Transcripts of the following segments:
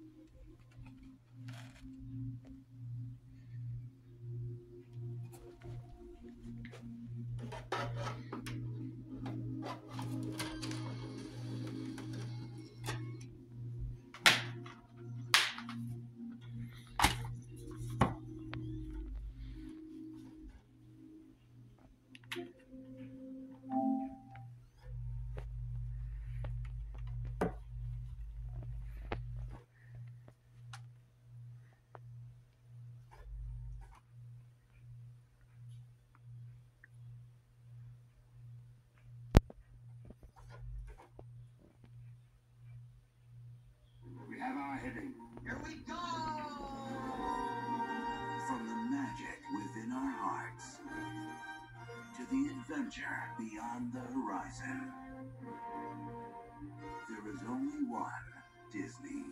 We have our heading. Here we go! From the magic within our hearts to the adventure beyond the horizon. There is only one Disney.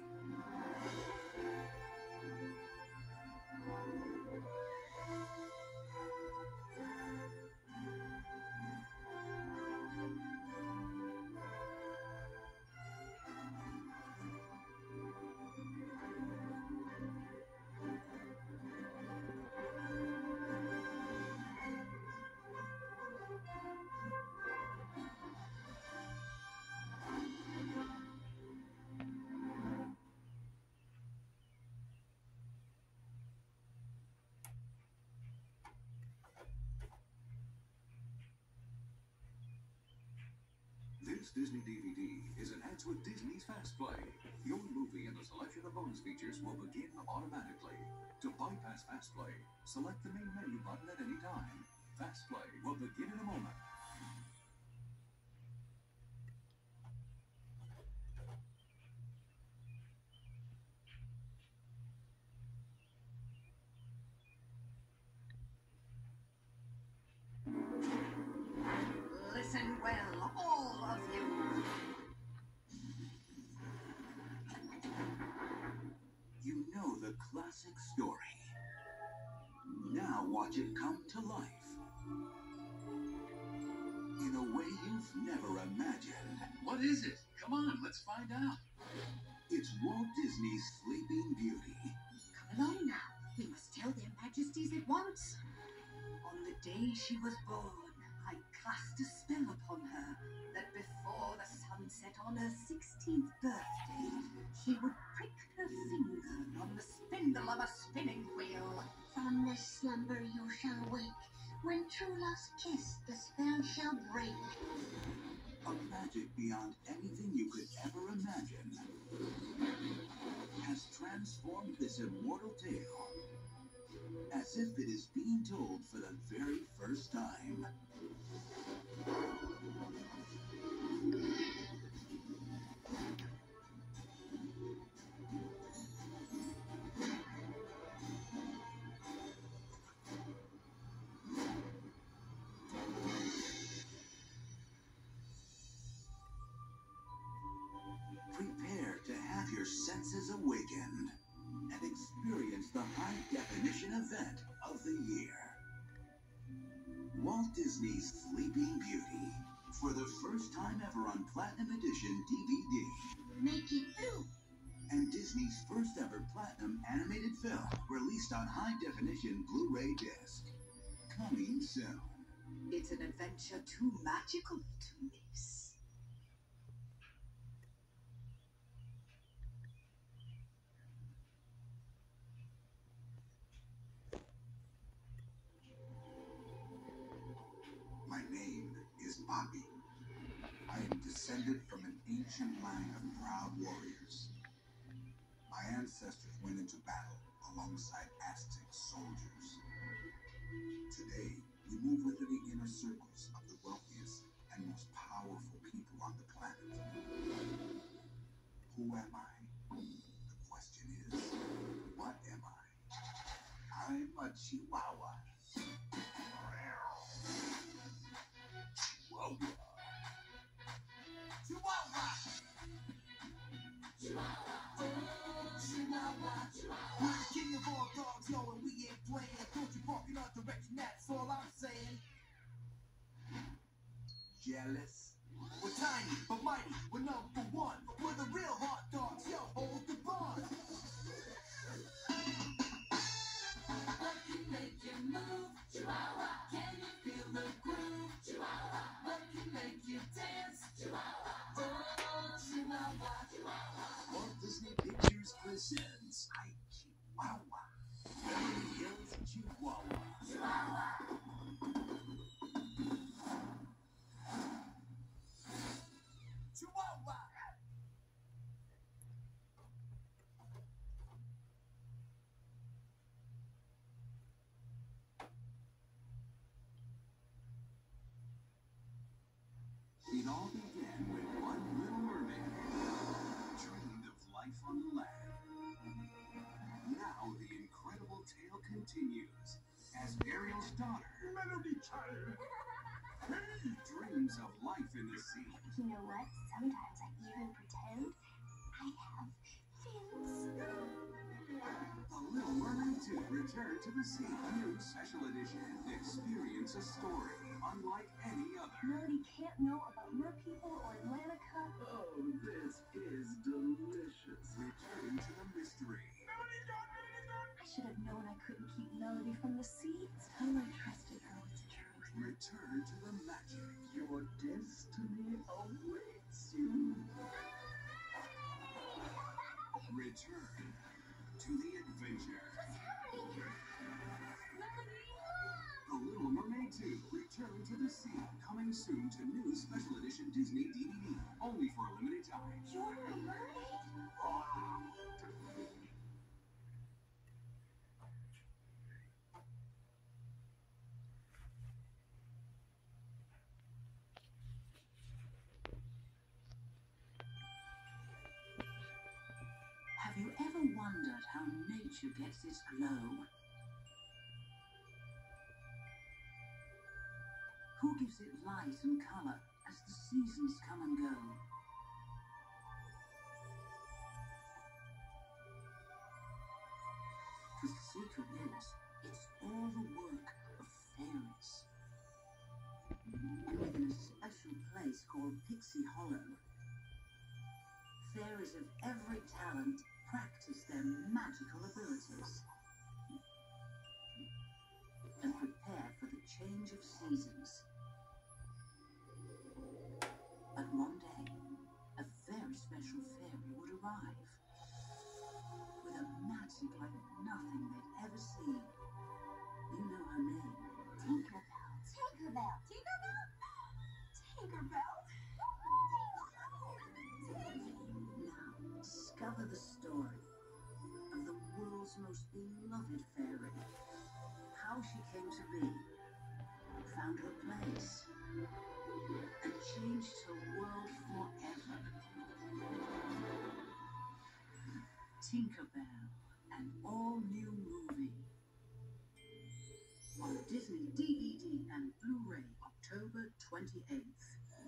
This Disney DVD is enhanced with Disney's Fast Play. Your movie and a selection of bonus features will begin automatically. To bypass Fast Play, select the main menu button at any time. Fast Play will begin in a moment. Listen well, all of you. You know the classic story. Now watch it come to life. In a way you've never imagined. What is it? Come on, let's find out. It's Walt Disney's Sleeping Beauty. Come along now. We must tell their majesties at once. On the day she was born, I cast a spell upon her that before the sun set on her 16th birthday, she would prick her finger on the spindle of a spinning wheel. From this slumber you shall wake. When true love's kiss, the spell shall break. A magic beyond anything you could ever imagine has transformed this immortal tale as if it is being told for the very first time. Prepare to have your senses awakened and experience the high-definition event of the year. Walt Disney's Sleeping Beauty, for the first time ever on Platinum Edition DVD. Make it blue. And Disney's first ever Platinum animated film, released on high-definition Blu-ray disc. Coming soon. It's an adventure too magical to miss. My name is Bobby. I am descended from an ancient line of proud warriors. My ancestors went into battle alongside Aztec soldiers. Today, we move within the inner circles of the wealthiest and most powerful people on the planet. Who am I? The question is, what am I? I'm a Chihuahua. Chihuahua. Chihuahua. We're the king of all dogs, yo, and we ain't playing. Don't you bark in our direction, that's all I'm saying. Jealous? We're tiny, but mighty, we're number one. We're the real hot dogs, yo, hold the bond. presents I Chihuahua. Beverly Hills Chihuahua. Chihuahua. It all began when one little mermaid dreamed of life on the land. Now the incredible tale continues as Ariel's daughter, Melody child. dreams of life in the sea. You know what? Sometimes I even pretend I have fins. The Little Mermaid 2 Return to the Sea. New special edition. Experience a story unlike any other. Melody can't know about mer people or Atlantica. Oh, this is delicious. Return to the mystery. I should have known I couldn't keep Melody from the sea. It's time I trusted her with the truth. Return to the magic. Your destiny awaits you. Return to the adventure. The Little Mermaid 2 Return to the Sea. Coming soon to new special edition Disney DVD. Only for a limited time. You're a mermaid? Have you ever wondered how nature gets its glow? Who gives it light and colour as the seasons come and go? The secret is, it's all the work of fairies. And within a special place called Pixie Hollow, fairies of every talent practice their magical abilities and prepare for the change of seasons. But one day, a very special fairy would arrive with a magic like nothing they'd ever seen. You know her name. Tinkerbell. Tinkerbell. Tinkerbell? Tinkerbell? Now, discover the story of the world's most beloved fairy. How she came to be, found her place, and changed her world forever. Tinkerbell, an all-new movie. On Disney DVD and Blu-ray, October 28th.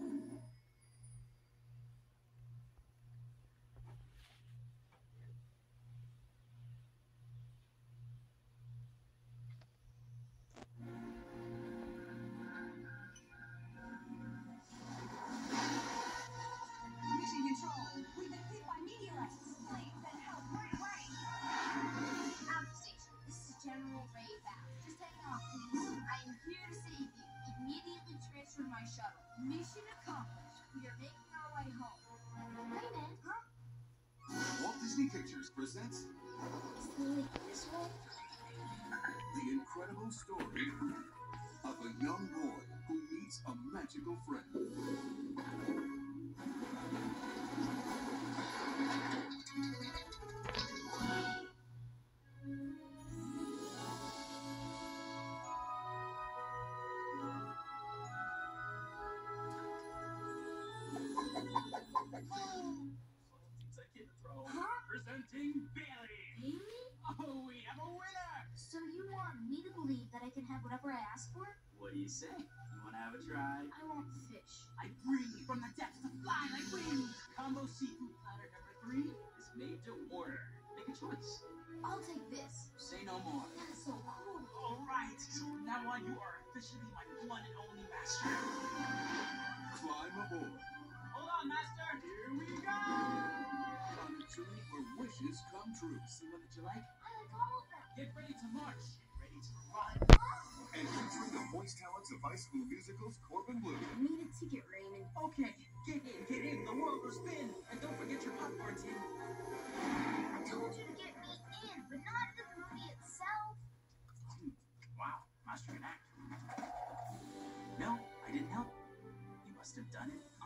Mission Control, we've been hit by meteorites, flames, and hell right away. Alpha Station, this is General Ray Val. Just hang on, please. I am here to save you. Immediately transfer my shuttle. Mission accomplished. We are making our way home. Raymond, Walt Disney Pictures presents is the lake this way? the incredible story of a young boy who meets a magical friend. Presenting Bailey. Really? Oh, we have a winner! So you want me to believe that I can have whatever I ask for? What do you say? You want to have a try? I want fish. I breathe from the depths to fly like wind. Combo seafood platter number 3 is made to order. Make a choice. I'll take this. Say no more. That is so cool. All right. So from now on, you are officially my one and only master. Climb aboard Hold on, master. Here we go. on a journey where wishes come true. See one that you like? I like all of them. Get ready to march. Get ready to run. And featuring the voice talents of High School Musical's Corbin Blue. Need a ticket, Raymond. Okay, get in. The world will spin. And don't forget your popcorn tin. I told you to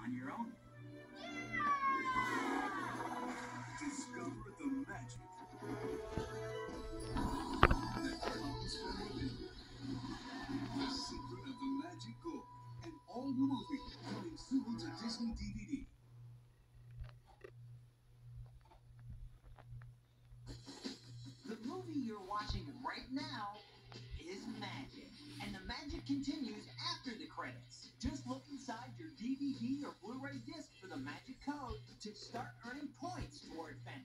on your own. Discover the magic that comes from within. The Secret of the Magic Gold. An all-new movie coming soon to Disney DVD. The movie you're watching right now is magic. And the magic continues after the credits. Just look inside your DVD or Blu-ray disc for the magic code to start earning points toward fantastic